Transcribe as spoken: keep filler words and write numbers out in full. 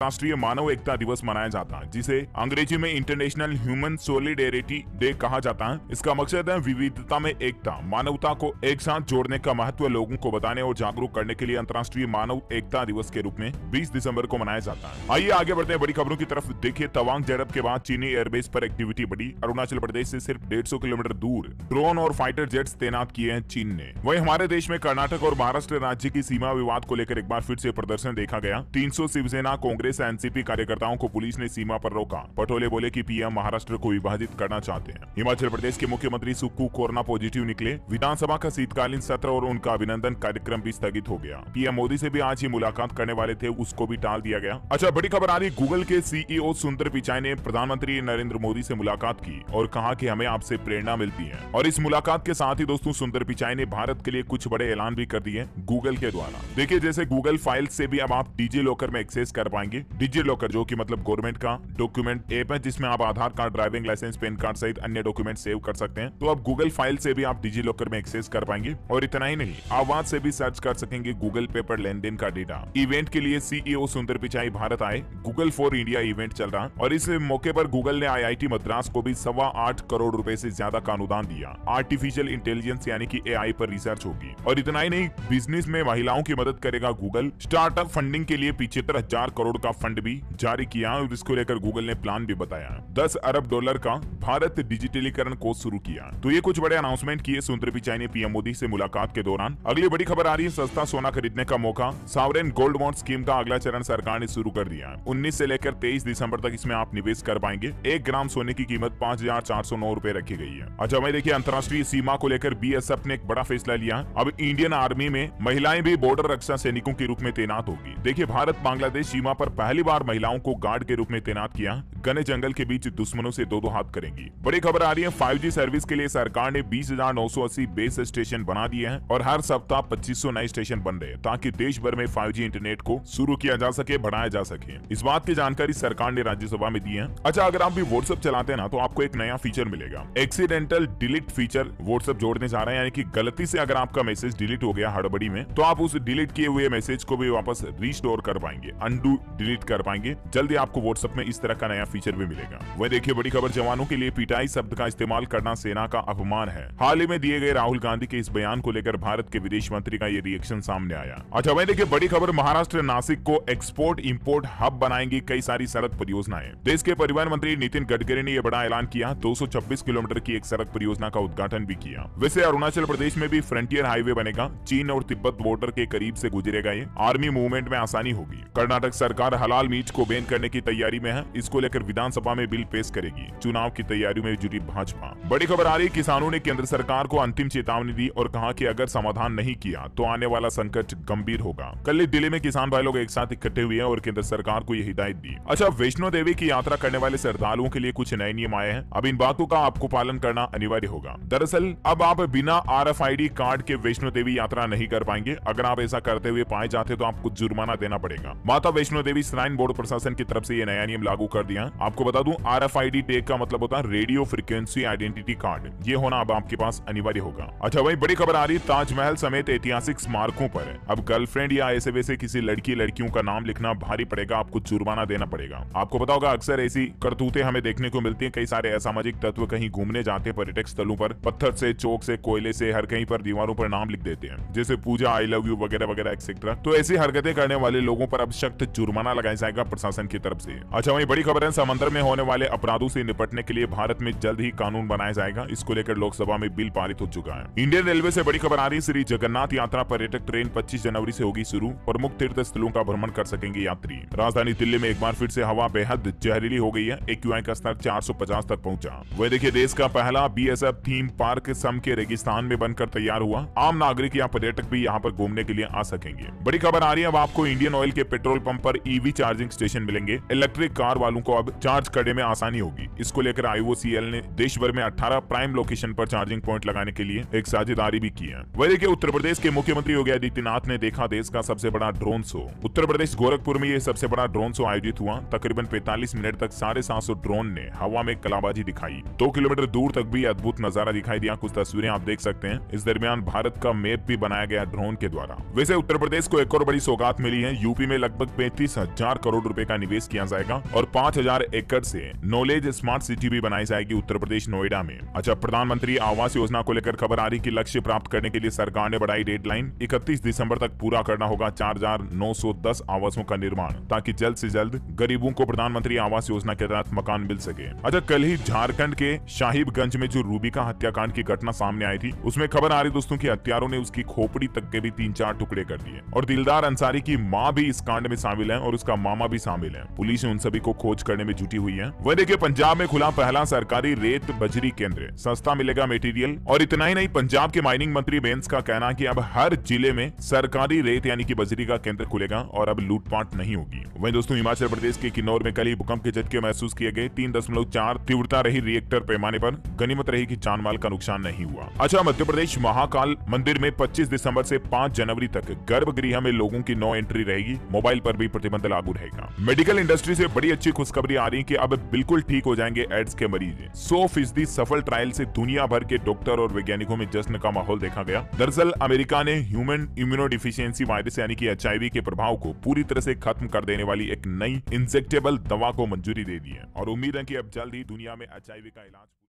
अंतर्राष्ट्रीय मानव एकता दिवस मनाया जाता है, जिसे अंग्रेजी में इंटरनेशनल ह्यूमन सोलिडेरिटी डे कहा जाता है। इसका मकसद है विविधता में एकता, मानवता को एक साथ जोड़ने का महत्व लोगों को बताने और जागरूक करने के लिए अंतर्राष्ट्रीय मानव एकता दिवस के रूप में बीस दिसंबर को मनाया जाता है। आइए आगे बढ़ते हैं बड़ी खबरों की तरफ। देखिए, तवांग झड़प के बाद चीनी एयरबेस पर एक्टिविटी बढ़ी। अरुणाचल प्रदेश से सिर्फ डेढ़ सौ किलोमीटर दूर ड्रोन और फाइटर जेट्स तैनात किए हैं चीन ने। वहीं हमारे देश में कर्नाटक और महाराष्ट्र राज्य की सीमा विवाद को लेकर एक बार फिर से प्रदर्शन देखा गया। तीन सौ शिवसेना, कांग्रेस, एनसीपी कार्यकर्ताओं को पुलिस ने सीमा पर रोका। पटोले बोले कि पीएम महाराष्ट्र को विभाजित करना चाहते हैं। हिमाचल प्रदेश के मुख्यमंत्री सुक्खू कोरोना पॉजिटिव निकले। विधानसभा का शीतकालीन सत्र और उनका अभिनंदन कार्यक्रम भी स्थगित हो गया। पीएम मोदी से भी आज ही मुलाकात करने वाले थे, उसको भी टाल दिया गया। अच्छा, बड़ी खबर आ रही, गूगल के सीईओ सुंदर पिचाई ने प्रधानमंत्री नरेंद्र मोदी से मुलाकात की और कहा कि हमें आपसे प्रेरणा मिलती है। और इस मुलाकात के साथ ही दोस्तों सुंदर पिचाई ने भारत के लिए कुछ बड़े ऐलान भी कर दिए गूगल के द्वारा। देखिए, जैसे गूगल फाइल से भी अब आप डिजी लॉकर में एक्सेस कर पाएंगे। डिजी लॉकर जो कि मतलब गवर्नमेंट का डॉक्यूमेंट ऐप है, जिसमें आप Aadhaar card, driving licence, PAN card सहित अन्य डॉक्यूमेंट सेव कर सकते हैं। तो अब गूगल फाइल से भी आप डिजी लॉकर में एक्सेस कर पाएंगे। और इतना ही नहीं, आवाज से भी सर्च कर सकेंगे गूगल पे पर लेन देन का डेटा। इवेंट के लिए सीईओ सुंदर पिचाई भारत आए। गूगल फॉर इंडिया इवेंट चल रहा और इस मौके पर गूगल ने आईआईटी मद्रास को भी सवा आठ करोड़ रुपए से ज्यादा का अनुदान दिया। आर्टिफिशियल इंटेलिजेंस यानी कि एआई पर रिसर्च होगी। और इतना ही नहीं, बिजनेस में महिलाओं की मदद करेगा गूगल। स्टार्टअप फंडिंग के लिए पिछहत्तर हजार करोड़ का फंड भी जारी किया और इसको लेकर गूगल ने प्लान भी बताया। दस अरब डॉलर का भारत डिजिटलीकरण कोर्स शुरू किया। तो ये कुछ बड़े अनाउंसमेंट किए सुंदर पिचाई ने पीएम मोदी से मुलाकात के दौरान। अगली बड़ी खबर आ रही है, सस्ता सोना खरीदने का मौका। सॉवरेन गोल्ड बॉन्ड स्कीम का अगला चरण सरकार ने शुरू कर दिया। उन्नीस से लेकर तेईस दिसंबर तक इसमें आप निवेश कर पाएंगे। एक ग्राम सोने की कीमत पाँच हजार चार सौ नौ रुपए रखी गई है। अच्छा, मैं देखिए, अंतर्राष्ट्रीय सीमा को लेकर बीएसएफ ने एक बड़ा फैसला लिया। अब इंडियन आर्मी में महिलाएं भी बॉर्डर रक्षा सैनिकों के रूप में तैनात होगी। देखिए, भारत बांग्लादेश सीमा पर पहली बार महिलाओं को गार्ड के रूप में तैनात किया। घने जंगल के बीच दुश्मनों से दो दो हाथ करेंगी। बड़ी खबर आ रही है, फाइव जी सर्विस के लिए सरकार ने बीस हजार नौ सौ अस्सी बेस स्टेशन बना दिए हैं और हर सप्ताह पच्चीस सौ नए स्टेशन बन रहे हैं ताकि देश भर में फाइव जी इंटरनेट को शुरू किया जा सके, बढ़ाया जा सके। इस बात की जानकारी सरकार ने राज्यसभा में दी है। अच्छा, अगर आप भी व्हाट्सएप चलाते हैं ना, तो आपको एक नया फीचर मिलेगा, एक्सीडेंटल डिलीट फीचर व्हाट्सएप जोड़ने जा रहे हैं। यानी कि गलती से अगर आपका मैसेज डिलीट हो गया हड़बड़ी में, तो आप उस डिलीट किए हुए मैसेज को भी वापस रिस्टोर कर पाएंगे, अनडू डिलीट कर पाएंगे। जल्दी आपको व्हाट्सएप में इस तरह का नया फीचर भी मिलेगा। वह देखिए, बड़ी खबर, जवानों के लिए पिटाई शब्द का इस्तेमाल करना सेना का अपमान है। हाल ही में दिए गए राहुल गांधी के इस बयान को लेकर भारत के विदेश मंत्री का ये रिएक्शन सामने आया। अच्छा, वह देखिए, बड़ी खबर, महाराष्ट्र नासिक को एक्सपोर्ट इंपोर्ट हब बनाएंगी कई सारी सड़क परियोजनाएं। देश के परिवहन मंत्री नितिन गडकरी ने यह बड़ा ऐलान किया। दो सौ छब्बीस किलोमीटर की एक सड़क परियोजना का उद्घाटन भी किया। वैसे अरुणाचल प्रदेश में भी फ्रंटियर हाईवे बनेगा। चीन और तिब्बत बॉर्डर के करीब से गुजरेगा ये। आर्मी मूवमेंट में आसानी होगी। कर्नाटक सरकार हलाल मीट को बैन करने की तैयारी में है। इसको लेकर विधानसभा में बिल पेश करेगी। चुनाव की तैयारी में जुटी भाजपा। बड़ी खबर आ रही, किसानों ने केंद्र सरकार को अंतिम चेतावनी दी और कहा कि अगर समाधान नहीं किया तो आने वाला संकट गंभीर होगा। कल दिल्ली में किसान भाई लोग एक साथ इकट्ठे हुए हैं और केंद्र सरकार को ये हिदायत दी। अच्छा, वैष्णो देवी की यात्रा करने वाले श्रद्धालुओं के लिए कुछ नए नियम आए हैं। अब इन बातों का आपको पालन करना अनिवार्य होगा। दरअसल अब आप बिना आरएफआईडी कार्ड के वैष्णो देवी यात्रा नहीं कर पाएंगे। अगर आप ऐसा करते हुए पाए जाते तो आपको जुर्माना देना पड़ेगा। माता वैष्णो देवी श्राइन बोर्ड प्रशासन की तरफ से ये नया नियम लागू कर दिया। आपको बता दूं, आरएफआईडी टैग का मतलब होता है रेडियो फ्रीक्वेंसी आइडेंटिटी कार्ड। ये होना अब आपके पास अनिवार्य होगा। अच्छा, वही बड़ी खबर आ रही, ताजमहल समेत ऐतिहासिक स्मारकों पर अब गर्लफ्रेंड या ऐसे वैसे किसी लड़की लड़कियों का नाम लिखना भारी पड़ेगा। आपको जुर्माना देना पड़ेगा। आपको पता होगा, अक्सर ऐसी करतूतें हमें देखने को मिलती हैं। कई सारे असामाजिक तत्व कहीं घूमने जाते हैं पर्यटक स्थलों पर, पत्थर से, चौक से, कोयले से, हर कहीं पर दीवारों पर नाम लिख देते हैं, जैसे पूजा, आई लव यू वगैरह वगैरह एक्सेट्रा। तो ऐसी हरकतें करने वाले लोगों पर अब सख्त जुर्माना लगाया जाएगा प्रशासन की तरफ से। अच्छा, वही बड़ी खबर है, समंदर में होने वाले अपराधों से निपटने के लिए भारत में जल्द ही कानून बनाया जाएगा। इसको लेकर लोकसभा में बिल पारित हो चुका है। इंडियन रेलवे से बड़ी खबर आ रही, श्री जगन्नाथ यात्रा पर्यटक ट्रेन पच्चीस जनवरी से होगी शुरू। प्रमुख तीर्थ स्थलों का भ्रमण कर सकेंगे यात्री। राजधानी दिल्ली में एक बार फिर से हवा बेहद जहरीली हो गई है। एक्यूआई का स्तर चार सौ पचास तक पहुंचा। वह देखिए, देश का पहला बीएसएफ थीम पार्क सम के रेगिस्तान में बनकर तैयार हुआ। आम नागरिक या पर्यटक भी यहाँ पर घूमने के लिए आ सकेंगे। बड़ी खबर आ रही है, अब आपको इंडियन ऑयल के पेट्रोल पंप पर ईवी चार्जिंग स्टेशन मिलेंगे। इलेक्ट्रिक कार वालों को अब चार्ज करने में आसानी होगी। इसको लेकर आईओसीएल ने देश भर में अठारह प्राइम लोकेशन पर चार्जिंग पॉइंट लगाने के लिए एक साझेदारी भी की है। वह देखिए, उत्तर प्रदेश के मुख्यमंत्री योगी आदित्यनाथ ने देखा देश का सबसे बड़ा ड्रोन शो। उत्तर प्रदेश गोरखपुर में ये सबसे बड़ा ड्रोन शो आयोजित हुआ। तकरीबन पैंतालीस मिनट तक साढ़े सात सौ ड्रोन ने हवा में कलाबाजी दिखाई। दो किलोमीटर दूर तक भी अद्भुत नजारा दिखाई दिया। कुछ तस्वीरें आप देख सकते हैं। इस दरमियान भारत का मैप भी बनाया गया ड्रोन के द्वारा। वैसे उत्तर प्रदेश को एक और बड़ी सौगात मिली है। यूपी में लगभग पैंतीस हजार करोड़ रुपए का निवेश किया जाएगा और पाँच हजार एकड़ से नॉलेज स्मार्ट सिटी भी बनाई जाएगी उत्तर प्रदेश नोएडा में। अच्छा, प्रधानमंत्री आवास योजना को लेकर खबर आ रही कि लक्ष्य प्राप्त करने के लिए सरकार ने बढ़ाई डेडलाइन। इकतीस दिसंबर तक पूरा करना होगा चार हजार नौ सौ दस आवासों का निर्माण, ताकि जल्द से जल्द गरीबों को प्रधानमंत्री आवास योजना के तहत मकान मिल सके। अच्छा, कल ही झारखंड के साहिबगंज में जो रूबिका हत्याकांड की घटना सामने आई थी, उसमें खबर आ रही दोस्तों की हत्यारों ने उसकी खोपड़ी तक के भी तीन चार टुकड़े कर दिए और दिलदार अंसारी की मां भी इस कांड में शामिल है और उसका मामा भी शामिल है। पुलिस उन सभी को खोज करने में जुटी हुई है। वह देखिए, पंजाब में खुला पहला सरकारी रेत बजरी केंद्र, सस्ता मिलेगा मटेरियल। और इतना ही नहीं, पंजाब के माइनिंग मंत्री बेंस का कहना है कि अब हर जिले में सरकारी रेत यानी कि बजरी का केंद्र खुलेगा और अब लूटपाट नहीं होगी। वहीं दोस्तों, हिमाचल प्रदेश के किन्नौर में कल ही भूकंप के झटके महसूस किए गए। तीन दशमलव चार तीव्रता रही रिएक्टर पैमाने पर। गनीमत रही कि जानमाल का नुकसान नहीं हुआ। अच्छा, मध्य प्रदेश महाकाल मंदिर में पच्चीस दिसंबर से पाँच जनवरी तक गर्भगृह में लोगों की नो एंट्री रहेगी। मोबाइल पर भी प्रतिबंध लागू रहेगा। मेडिकल इंडस्ट्री से बड़ी अच्छी खुशखबरी आ रही है कि अब बिल्कुल ठीक हो जाएंगे एड्स के मरीज। सौ फीसदी सफल ट्रायल से दुनिया भर के डॉक्टर और वैज्ञानिकों में जश्न का माहौल देखा गया। दरअसल अमेरिका ने ह्यूमन इम्यूनोडिफिशियेंसी वायरस यानी कि एच आई वी के प्रभाव को पूरी तरह से खत्म कर देने वाली एक नई इंजेक्टेबल दवा को मंजूरी दे दी है और उम्मीद है कि अब जल्द ही दुनिया में एच आई वी का इलाज